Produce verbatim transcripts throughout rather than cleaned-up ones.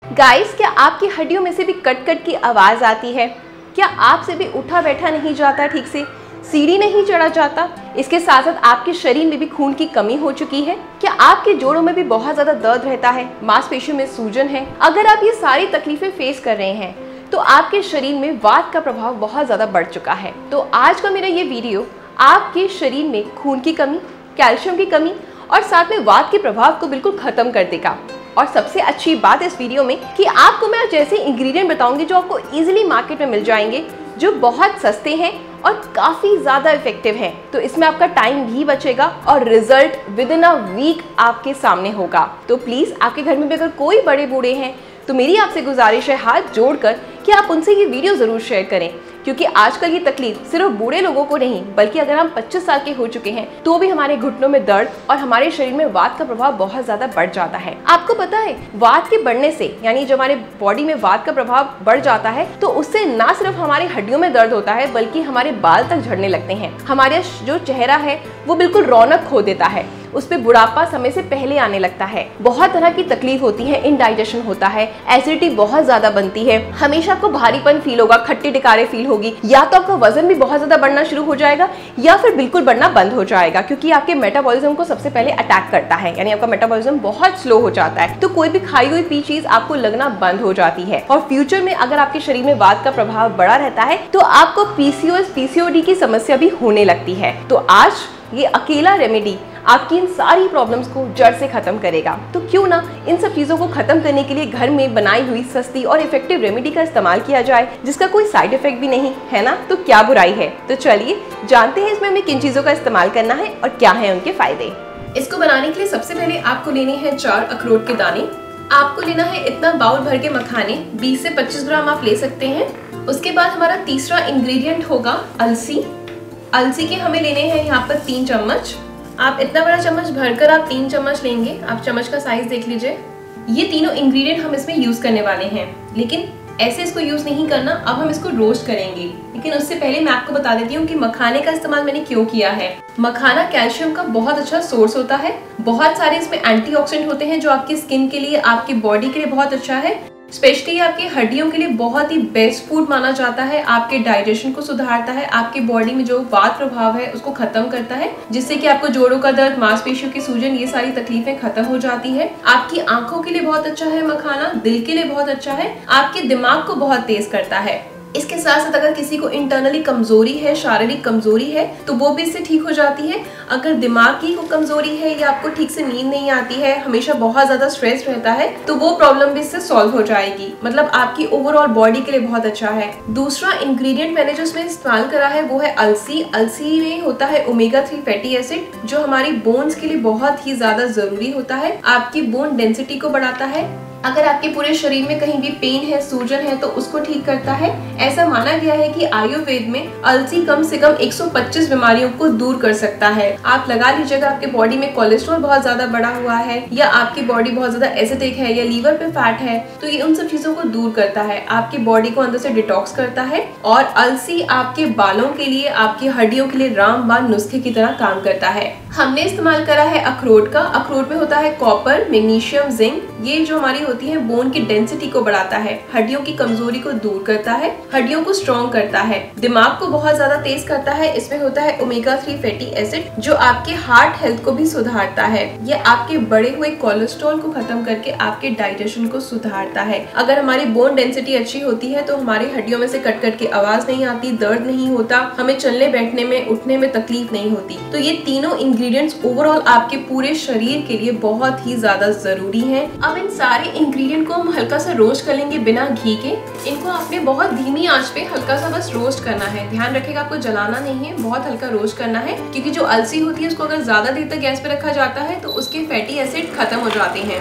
Guys, क्या आपकी हड्डियों में से भी कट कट की आवाज़ आती है? क्या आपसे भी उठा बैठा नहीं जाता, ठीक से सीढ़ी नहीं चढ़ा जाता? इसके साथ साथ आपके शरीर में भी खून की कमी हो चुकी है? क्या आपके जोड़ों में भी बहुत ज़्यादा दर्द रहता है, मांसपेशियों में सूजन है? अगर आप ये सारी तकलीफें फेस कर रहे हैं तो आपके शरीर में वात का प्रभाव बहुत ज़्यादा बढ़ चुका है। तो आज का मेरा ये वीडियो आपके शरीर में खून की कमी, कैल्शियम की कमी और साथ में वात के प्रभाव को बिल्कुल खत्म कर देगा। और सबसे अच्छी बात इस वीडियो में कि आपको मैं आज ऐसे इंग्रेडिएंट बताऊंगी जो आपको इजीली मार्केट में मिल जाएंगे, जो बहुत सस्ते हैं और काफ़ी ज़्यादा इफेक्टिव हैं। तो इसमें आपका टाइम भी बचेगा और result within a week आपके सामने होगा। तो प्लीज़, आपके घर में भी अगर कोई बड़े बूढ़े हैं तो मेरी आपसे गुजारिश है हाथ जोड़कर कि आप उनसे ये वीडियो ज़रूर शेयर करें, क्योंकि आजकल ये तकलीफ सिर्फ बूढ़े लोगों को नहीं, बल्कि अगर हम पच्चीस साल के हो चुके हैं तो भी हमारे घुटनों में दर्द और हमारे शरीर में वात का प्रभाव बहुत ज़्यादा बढ़ जाता है। आपको पता है, वात के बढ़ने से, यानी जब हमारे बॉडी में वात का प्रभाव बढ़ जाता है तो उससे ना सिर्फ हमारी हड्डियों में दर्द होता है, बल्कि हमारे बाल तक झड़ने लगते हैं। हमारा जो चेहरा है वो बिल्कुल रौनक खो देता है, उस पर बुढ़ापा समय से पहले आने लगता है। बहुत तरह की तकलीफ होती है, इंडाइजेशन होता है, एसिडिटी बहुत ज्यादा बनती है, हमेशा आपको भारीपन फील होगा, खट्टी टिकारे फील होगी, या तो आपका वजन भी बहुत ज्यादा बढ़ना शुरू हो जाएगा या फिर बिल्कुल बढ़ना बंद हो जाएगा, क्योंकि आपके मेटाबॉलिज्म को सबसे पहले अटैक करता है, यानी आपका मेटाबॉलिज्म बहुत स्लो हो जाता है। तो कोई भी खाई हुई पी चीज आपको लगना बंद हो जाती है। और फ्यूचर में अगर आपके शरीर में वात का प्रभाव बढ़ा रहता है तो आपको पीसीओएस, पीसीओडी की समस्या भी होने लगती है। तो आज ये अकेला रेमेडी आपकी इन सारी प्रॉब्लम्स को जड़ से खत्म करेगा। तो क्यों ना इन सब चीज़ों को खत्म करने के लिए घर में बनाई हुई सस्ती और इफेक्टिव रेमेडी का इस्तेमाल किया जाए, जिसका कोई साइड इफेक्ट भी नहीं है ना। तो क्या बुराई है? तो चलिए जानते हैं इसमें हमें किन चीज़ों का इस्तेमाल करना है और क्या है उनके फायदे। इसको बनाने के लिए सबसे पहले आपको लेने हैं चार अखरोट के दाने। आपको लेना है इतना बाउल भर के मखाने, बीस से पच्चीस ग्राम आप ले सकते हैं। उसके बाद हमारा तीसरा इंग्रेडिएंट होगा अलसी। अलसी के हमें लेने हैं यहाँ पर तीन चम्मच। आप इतना बड़ा चम्मच भरकर आप तीन चम्मच लेंगे, आप चम्मच का साइज देख लीजिए। ये तीनों इंग्रेडिएंट हम इसमें यूज करने वाले हैं, लेकिन ऐसे इसको यूज नहीं करना। अब हम इसको रोस्ट करेंगे, लेकिन उससे पहले मैं आपको बता देती हूँ कि मखाने का इस्तेमाल मैंने क्यों किया है। मखाना कैल्शियम का बहुत अच्छा सोर्स होता है, बहुत सारे इसमें एंटीऑक्सीडेंट होते हैं जो आपकी स्किन के लिए, आपकी बॉडी के लिए बहुत अच्छा है। स्पेशली आपकी हड्डियों के लिए बहुत ही बेस्ट फूड माना जाता है। आपके डाइजेशन को सुधारता है, आपकी बॉडी में जो वात प्रभाव है उसको खत्म करता है, जिससे कि आपको जोड़ों का दर्द, मांसपेशियों की सूजन, ये सारी तकलीफें खत्म हो जाती है। आपकी आंखों के लिए बहुत अच्छा है मखाना, दिल के लिए बहुत अच्छा है, आपके दिमाग को बहुत तेज करता है। इसके साथ साथ अगर किसी को इंटरनली कमजोरी है, शारीरिक कमजोरी है, तो वो भी इससे ठीक हो जाती है। अगर दिमाग की को कमजोरी है या आपको ठीक से नींद नहीं आती है, हमेशा बहुत ज्यादा स्ट्रेस रहता है, तो वो प्रॉब्लम भी इससे सॉल्व हो जाएगी। मतलब आपकी ओवरऑल बॉडी के लिए बहुत अच्छा है। दूसरा इंग्रेडिएंट मैंने जो इसमें इस्तेमाल करा है वो है अलसी। अलसी में होता है ओमेगा थ्री फैटी एसिड, जो हमारी बोन्स के लिए बहुत ही ज्यादा जरूरी होता है, आपकी बोन डेंसिटी को बढ़ाता है। अगर आपके पूरे शरीर में कहीं भी पेन है, सूजन है, तो उसको ठीक करता है। ऐसा माना गया है कि आयुर्वेद में अलसी कम से कम एक सौ पच्चीस बीमारियों को दूर कर सकता है। आप लगा लीजिएगा, आपके बॉडी में कोलेस्ट्रॉल बहुत ज्यादा बढ़ा हुआ है, या आपकी बॉडी बहुत ज्यादा एसिडिक है, या लीवर पे फैट है, तो ये उन सब चीजों को दूर करता है, आपकी बॉडी को अंदर से डिटॉक्स करता है। और अलसी आपके बालों के लिए, आपकी हड्डियों के लिए रामबाण नुस्खे की तरह काम करता है। हमने इस्तेमाल करा है अखरोट का। अखरोट में होता है कॉपर, मैग्नीशियम, जिंक। ये जो हमारी होती है बोन की डेंसिटी को बढ़ाता है, हड्डियों की कमजोरी को दूर करता है, हड्डियों को स्ट्रॉन्ग करता है, दिमाग को बहुत ज्यादा तेज करता है। इसमें होता है ओमेगा थ्री फैटी एसिड, जो आपके हार्ट हेल्थ को भी सुधारता है। ये आपके बढ़े हुए कोलेस्ट्रॉल को खत्म करके आपके डाइजेशन को सुधारता है। अगर हमारी बोन डेंसिटी अच्छी होती है तो हमारी हड्डियों में से कट कट के आवाज नहीं आती, दर्द नहीं होता, हमें चलने बैठने में, उठने में तकलीफ नहीं होती। तो ये तीनों इंग्रेडिएंट्स ओवरऑल आपके पूरे शरीर के लिए बहुत ही ज्यादा जरूरी है। अब इन सारे इंग्रेडिएंट को हम हल्का सा रोस्ट कर लेंगे बिना घी के। इनको आपने बहुत धीमी आंच पे हल्का सा बस रोस्ट करना है। ध्यान रखिएगा, आपको जलाना नहीं है, बहुत हल्का रोस्ट करना है, क्योंकि जो अलसी होती है उसको अगर ज्यादा देर तक गैस पे रखा जाता है तो उसके फैटी एसिड खत्म हो जाते हैं।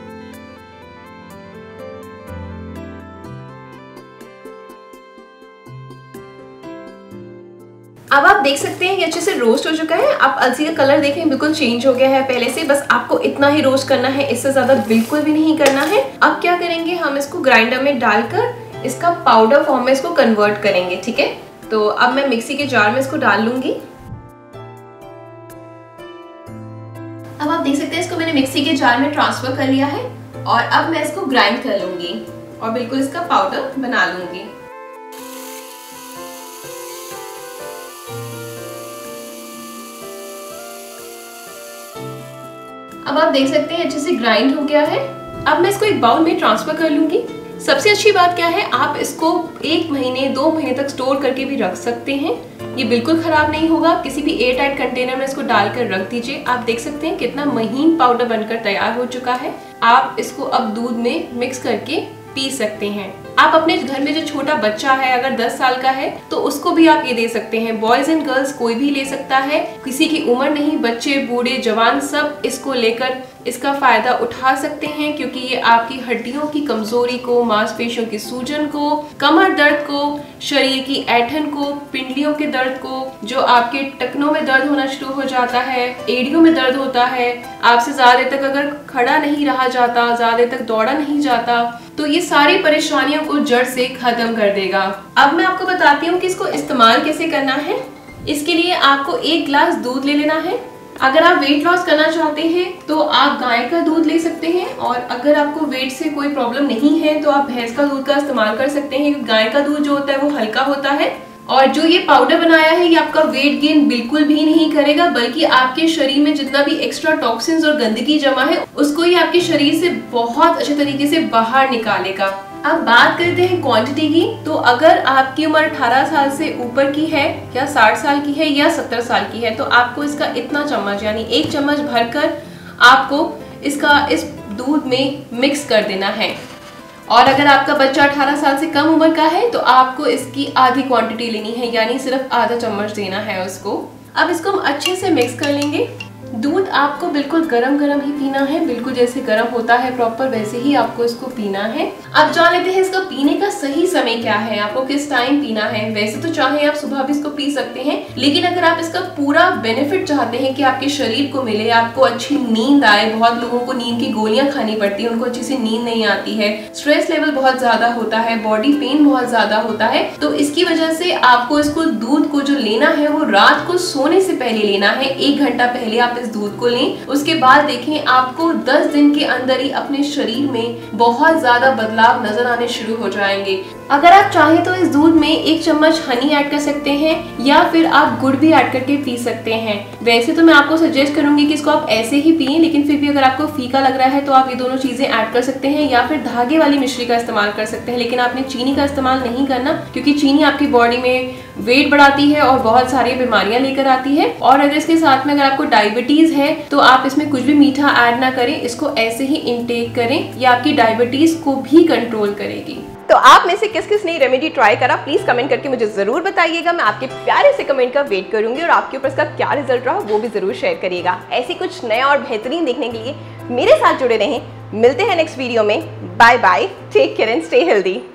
अब आप देख सकते हैं कि अच्छे से रोस्ट हो चुका है। आप अलसी का कलर देखें, बिल्कुल चेंज हो गया है पहले से। बस आपको इतना ही रोस्ट करना है, इससे ज्यादा बिल्कुल भी नहीं करना है। अब क्या करेंगे, हम इसको ग्राइंडर में डालकर इसका पाउडर फॉर्म में इसको कन्वर्ट करेंगे, ठीक है। तो अब मैं मिक्सी के जार में इसको डाल लूंगी। अब आप देख सकते हैं इसको मैंने मिक्सी के जार में ट्रांसफर कर लिया है। और अब मैं इसको ग्राइंड कर लूंगी और बिल्कुल इसका पाउडर बना लूंगी। अब आप देख सकते हैं अच्छे से ग्राइंड हो गया है। अब मैं इसको एक बाउल में ट्रांसफर कर लूंगी। सबसे अच्छी बात क्या है, आप इसको एक महीने दो महीने तक स्टोर करके भी रख सकते हैं। ये बिल्कुल खराब नहीं होगा। किसी भी एयर टाइट कंटेनर में इसको डालकर रख दीजिए। आप देख सकते हैं कितना महीन पाउडर बनकर तैयार हो चुका है। आप इसको अब दूध में मिक्स करके पी सकते हैं। आप अपने घर में जो छोटा बच्चा है, अगर दस साल का है, तो उसको भी आप ये दे सकते हैं। बॉयज एंड गर्ल्स कोई भी ले सकता है, किसी की उम्र नहीं, बच्चे बूढ़े जवान सब इसको लेकर इसका फायदा उठा सकते हैं, क्योंकि ये आपकी हड्डियों की कमजोरी को, मांसपेशियों की सूजन को, कमर दर्द को, शरीर की ऐंठन को, पिंडलियों के दर्द को, जो आपके टखनों में दर्द होना शुरू हो जाता है, एड़ियों में दर्द होता है, आपसे ज्यादा तक अगर खड़ा नहीं रहा जाता, ज्यादा तक दौड़ा नहीं जाता, तो ये सारी परेशानियों को जड़ से खत्म कर देगा। अब मैं आपको बताती हूँ कि इसको इस्तेमाल कैसे करना है। इसके लिए आपको एक गिलास दूध ले लेना है। अगर आप वेट लॉस करना चाहते हैं तो आप गाय का दूध ले सकते हैं, और अगर आपको वेट से कोई प्रॉब्लम नहीं है तो आप भैंस का दूध का इस्तेमाल कर सकते हैं, क्योंकि गाय का दूध जो होता है वो हल्का होता है। और जो ये पाउडर बनाया है ये आपका वेट गेन बिल्कुल भी नहीं करेगा, बल्कि आपके शरीर में जितना भी एक्स्ट्रा टॉक्सिन्स और गंदगी जमा है उसको ये आपके शरीर से बहुत अच्छे तरीके से बाहर निकालेगा। अब बात करते हैं क्वांटिटी की। तो अगर आपकी उम्र अठारह साल से ऊपर की है, या साठ साल की है, या सत्तर साल की है, तो आपको इसका इतना चम्मच यानी एक चम्मच भरकर आपको इसका इस दूध में मिक्स कर देना है। और अगर आपका बच्चा अठारह साल से कम उम्र का है तो आपको इसकी आधी क्वांटिटी लेनी है, यानी सिर्फ आधा चम्मच देना है उसको। अब इसको हम अच्छे से मिक्स कर लेंगे। दूध आपको बिल्कुल गरम गरम ही पीना है, बिल्कुल जैसे गरम होता है प्रॉपर वैसे ही आपको इसको पीना है। अब जान लेते हैं इसका पीने का सही समय क्या है, आपको किस टाइम पीना है। वैसे तो चाहे आप सुबह भी इसको पी सकते हैं, लेकिन अगर आप इसका पूरा बेनिफिट चाहते हैं कि आपके शरीर को मिले, आपको अच्छी नींद आए, बहुत लोगों को नींद की गोलियां खानी पड़ती है, उनको अच्छी से नींद नहीं आती है, स्ट्रेस लेवल बहुत ज्यादा होता है, बॉडी पेन बहुत ज्यादा होता है, तो इसकी वजह से आपको इसको दूध को जो लेना है वो रात को सोने से पहले लेना है। एक घंटा पहले आप इस दूध को लें। उसके बाद देखें आपको दस दिन के अंदर ही अपने शरीर में बहुत ज्यादा बदलाव नजर आने शुरू हो जाएंगे। अगर आप चाहें तो इस दूध में एक चम्मच हनी ऐड कर सकते हैं, या फिर आप गुड़ भी ऐड करके पी सकते हैं। वैसे तो मैं आपको सजेस्ट करूंगी कि इसको आप ऐसे ही पिए, लेकिन फिर भी अगर आपको फीका लग रहा है तो आप ये दोनों चीजें ऐड कर सकते हैं, या फिर धागे वाली मिश्री का इस्तेमाल कर सकते हैं। लेकिन आपने चीनी का इस्तेमाल नहीं करना, क्योंकि चीनी आपकी बॉडी में वेट बढ़ाती है और बहुत सारी बीमारियां लेकर आती है। और अगर इसके साथ में अगर आपको डायबिटीज है तो आप इसमें कुछ भी मीठा ऐड ना करें, इसको ऐसे ही इनटेक करें, ये आपकी डायबिटीज को भी कंट्रोल करेगी। तो आप में से किस किस ने रेमेडी ट्राई करा, प्लीज कमेंट करके मुझे जरूर बताइएगा। मैं आपके प्यारे से कमेंट का वेट करूंगी, और आपके ऊपर इसका क्या रिजल्ट रहा वो भी जरूर शेयर करिएगा। ऐसी कुछ नया और बेहतरीन देखने के लिए मेरे साथ जुड़े रहें। मिलते हैं नेक्स्ट वीडियो में। Bye bye, take care and stay healthy.